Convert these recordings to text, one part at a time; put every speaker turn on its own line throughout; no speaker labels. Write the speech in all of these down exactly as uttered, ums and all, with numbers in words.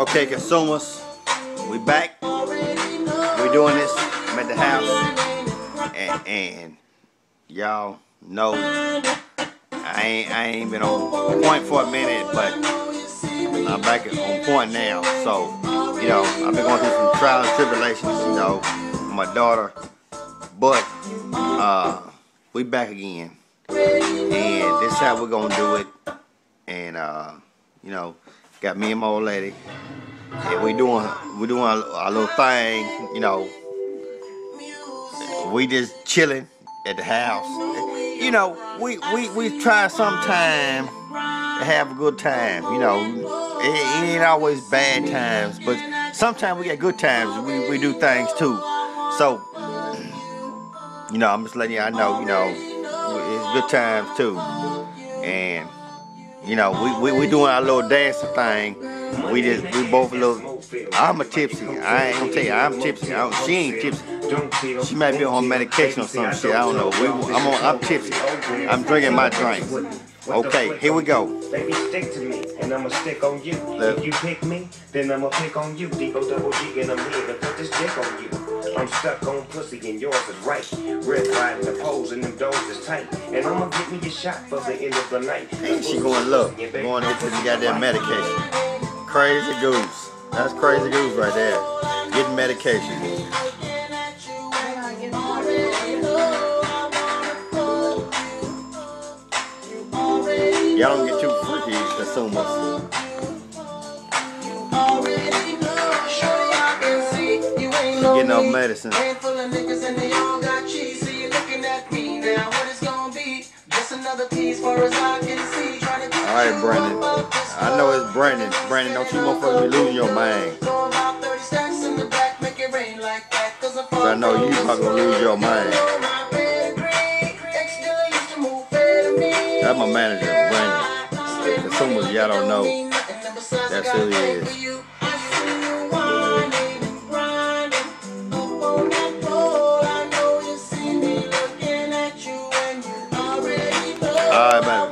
Okay, consumers, we back. We doing this. I'm at the house, and, and y'all know I ain't I ain't been on point for a minute, but I'm back on point now. So you know I've been going through some trials and tribulations, you know, with my daughter, but uh, we back again, and this is how we're gonna do it. And uh, you know, got me and my old lady. And we doing we doing our, our little thing, you know. We just chilling at the house. You know, we we we try sometime to have a good time. You know, it, it ain't always bad times, but sometimes we get good times. We we do things too. So, you know, I'm just letting y'all know. You know, it's good times too. And you know, we we, we doing our little dancing thing. We just, we both a little, I'm a tipsy. I ain't gonna tell you, I'm tipsy. I don't, she ain't tipsy. She might be on medication or some shit. I don't know. We, I'm on, I'm tipsy. I'm drinking my drinks. Okay, here we go.
Baby, stick to me, and I'ma stick on you. If you pick me, then I'ma pick on you. D-O double G, and I'm here to put this dick on you. I'm stuck on pussy, and yours is right. Red riding the pose, and them doors is tight. And I'ma get me a shot for the end of the night.
And she going look, going into the goddamn medication. Crazy Goose. That's Crazy Goose right there. Getting medication. Y'all don't get too freaky, consumers. Getting no medicine. Alright, Brandon. I know it's Brandon. Brandon, don't you motherfuckers be losing your mind. So I know you fucking gonna lose your mind. That's my manager, Brandon. Consumers, y'all don't know. That's who he is. Alright, baby.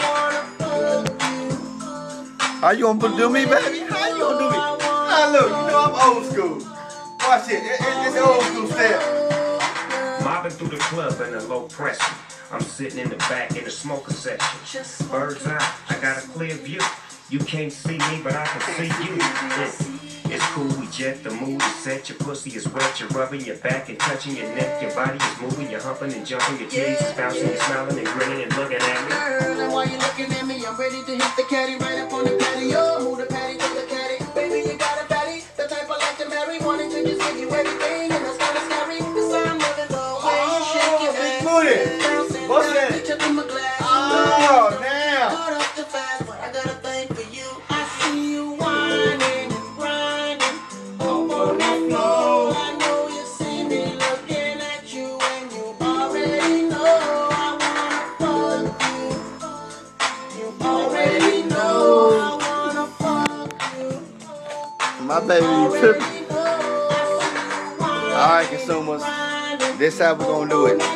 How you gonna do me, baby? How you gonna do me? Now look, you know I'm old school. Watch it, it, it it's old school step.
Mobbing through the club in a low pressure. I'm sitting in the back in the smoker section. Bird's eye, I got a clear view. You can't see me, but I can see you. Yeah. It's cool, we jet, the mood is set. Your pussy is wet, you're rubbing your back and touching your neck. Your body is moving, you're humping and jumping. Your titties is bouncing, you're smiling and grinning and looking at me. Girl, and while you're looking at me, I'm ready to hit the caddy right up on the patio. Move the patty to the caddy. Baby, you got a fatty, the type I like to marry. Wanting to just give you everything, and that's kind of scary. Cause I'm living the way you shake your ass.
Booty. What's that? Oh, now.
I got a thing for you. I see you whining and grinding up on the floor. I know you see me looking at you, and you already know I wanna fuck you. You already know I wanna fuck you.
My baby tripping. Alright, consumers. This how we gonna do it.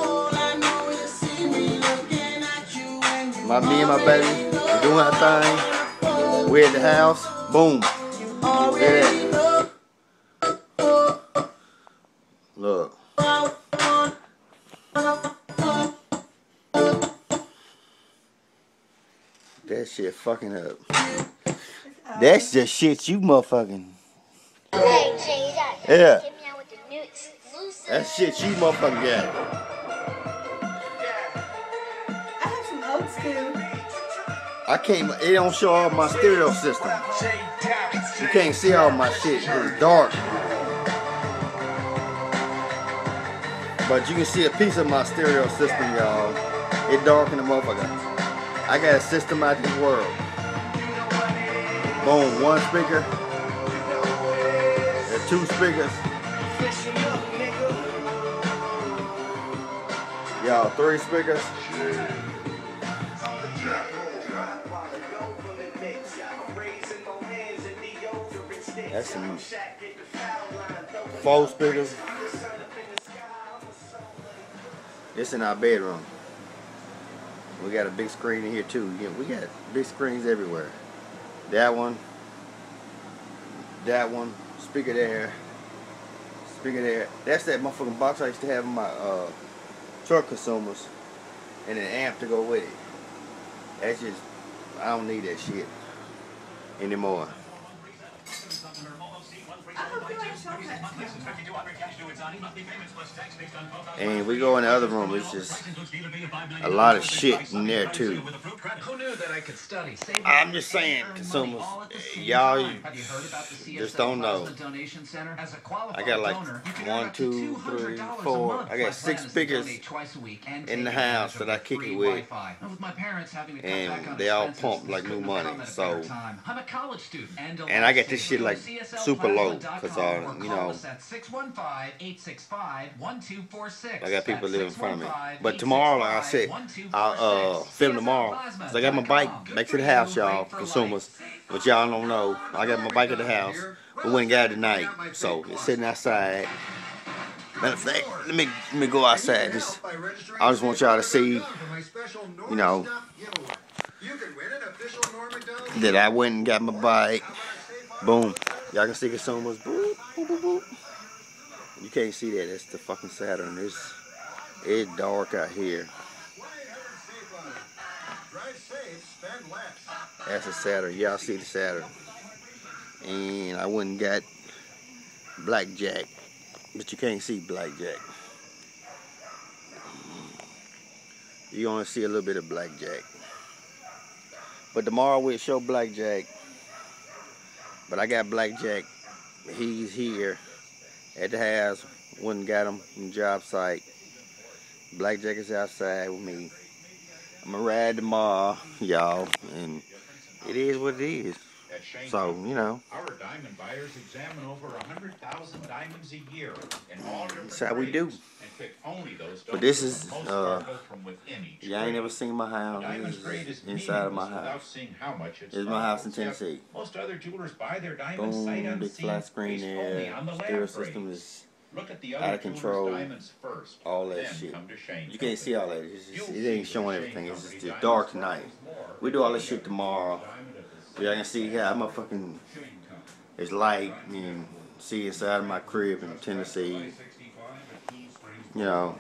My me and my baby, we're doing our thing. We're at the house. Boom. Yeah. Look. That shit fucking up. That's just shit you motherfucking. Yeah. That's shit you motherfucking got.
Old school.
I can't, it don't show all my stereo system. You can't see all my shit, it's dark. But you can see a piece of my stereo system, y'all. It dark in the motherfucker. I got a system out this world. Boom, one speaker. There's two speakers. Y'all, three speakers. That's some four speakers. This in our bedroom. We got a big screen in here too. Yeah, we got big screens everywhere. That one, that one, speaker there, speaker there. That's that motherfucking box I used to have in my uh, truck consumers, and an amp to go with it. That's just, I don't need that shit anymore. And we go in the other room, it's just a lot of shit in there too. I'm just saying, consumers, y'all just don't know. I got like one, two, three, four, I got six speakers in the house that I kick it with, and they all pump like new money. So, and I got this shit like super low, cause uh, you know, I got people living in front of me. But tomorrow, like I said, I'll uh, film tomorrow. Cause I got my bike back to the house, y'all, consumers. But y'all don't know, I got my bike at the house. We went and got it tonight, so it's sitting outside. Matter of fact, let me let me go outside. Just, I just want y'all to see, you know, that I went and got my bike. Boom. Y'all can see consumers. Boop, boop, boop, boop. You can't see that. That's the fucking Saturn. It's, it's dark out here. That's a Saturn. Y'all see the Saturn. And I went and got Blackjack. But you can't see Blackjack. You only see a little bit of Blackjack. But tomorrow we'll show Blackjack. But I got Blackjack. He's here at the house. Went and got him from the job site. Blackjack is outside with me. I'm gonna ride tomorrow, y'all, and it is what it is. So, you know,
our diamond buyers examine over one hundred thousand diamonds a year in all different
that's how we do.
and pick only those
But this is,
most
uh,
from within each
y'all ain't never seen my house.
Diamond
This
grade
is
is
inside of my
meaningless without
house.
seeing how much it's
This is my house in
valuable.
Tennessee.
Most other jewelers buy their diamonds sight
Boom, big
unseen,
flat screen
based only
there.
on the lab
Stereo
grade.
system is
Look at the
out
other
of control.
jewelers' diamonds first,
all that
then
shit.
come to Shane
You can't see all that. It's just, it ain't showing
Shane
everything. It's just
Company
it's dark
diamonds
tonight.
more
We do all this shit tomorrow. Y'all can see how I'm a fucking. It's light. You can see inside of my crib in Tennessee. You know.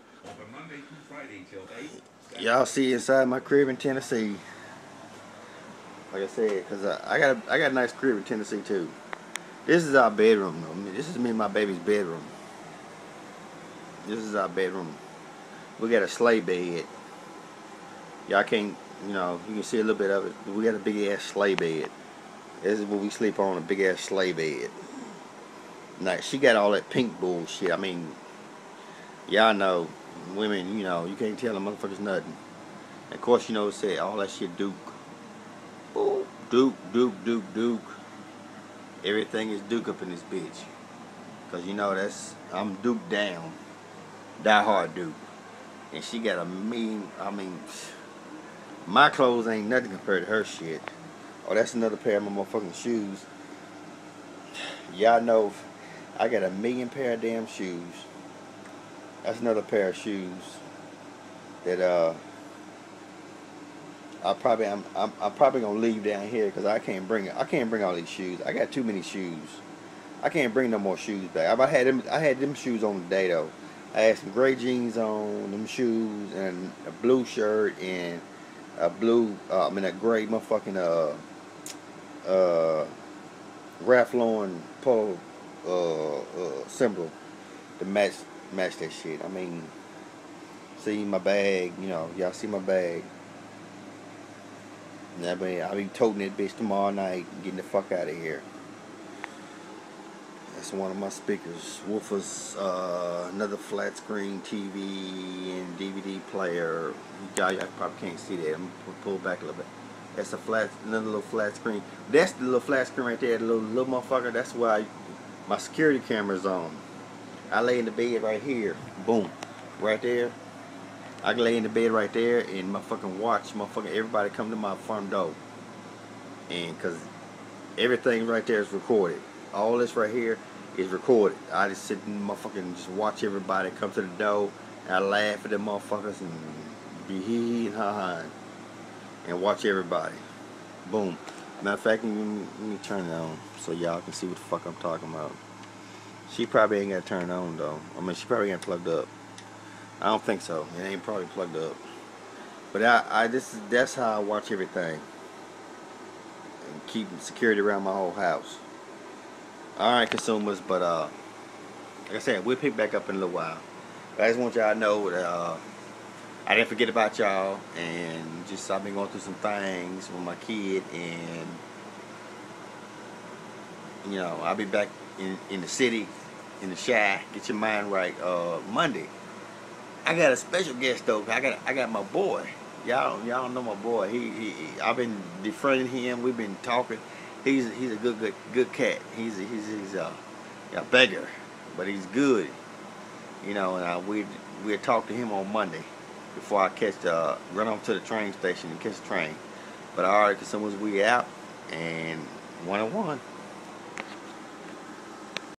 Y'all see inside my crib in Tennessee. Like I said, cause I, I got a, I got a nice crib in Tennessee too. This is our bedroom though. I mean, this is me and my baby's bedroom. This is our bedroom. We got a sleigh bed. Y'all can't, you know, you can see a little bit of it. We got a big ass sleigh bed. This is what we sleep on, a big ass sleigh bed. Now she got all that pink bullshit. I mean, y'all know, women, you know, you can't tell them motherfuckers nothing. And of course, you know, say all that shit Duke. Ooh, Duke, Duke, Duke, Duke. Everything is Duke up in this bitch. Cause you know that's I'm Duke down. Die hard Duke. And she got a mean, I mean, my clothes ain't nothing compared to her shit. Oh, that's another pair of my motherfucking shoes. Y'all know I got a million pair of damn shoes. That's another pair of shoes that uh I probably I'm, I'm I'm probably gonna leave down here because I can't bring I can't bring all these shoes. I got too many shoes. I can't bring no more shoes back. I had them I had them shoes on today though. I had some gray jeans on, them shoes, and a blue shirt and a blue uh, I mean a gray motherfucking uh uh Ralph Lauren polo uh, uh symbol to match match that shit. I mean, see my bag, you know, y'all see my bag. I mean, I'll be toting that bitch tomorrow night, getting the fuck out of here. That's one of my speakers. Woofers, uh, another flat screen T V and D V D player. Y'all, y'all probably can't see that. I'm gonna pull back a little bit. That's a flat, another little flat screen. That's the little flat screen right there, the little, little motherfucker. That's why my security camera's on. I lay in the bed right here. Boom. Right there. I can lay in the bed right there and motherfucking watch motherfucking everybody come to my front door. And cause everything right there is recorded. All this right here is recorded. I just sit and motherfucking just watch everybody come to the door. And I laugh at them motherfuckers and be hee hee and ha ha and watch everybody. Boom. Matter of fact, let me, let me turn it on so y'all can see what the fuck I'm talking about. She probably ain't got to turn it on though. I mean, she probably ain't plugged up. I don't think so. It ain't probably plugged up. But I, I this is that's how I watch everything and keep security around my whole house. All right, consumers. But uh, like I said, we'll pick back up in a little while. But I just want y'all to know that uh, I didn't forget about y'all, and just I've been going through some things with my kid, and you know I'll be back in in the city, in the Shy. Get your mind right. Uh, Monday. I got a special guest though. I got I got my boy. Y'all y'all know my boy. He, he, he I've been befriending him. We've been talking. He's he's a good good good cat. He's he's he's a, a beggar, but he's good. You know, and I, we we'll talk to him on Monday before I catch the run off to the train station and catch the train. But all right, cause soon as we out and one on one.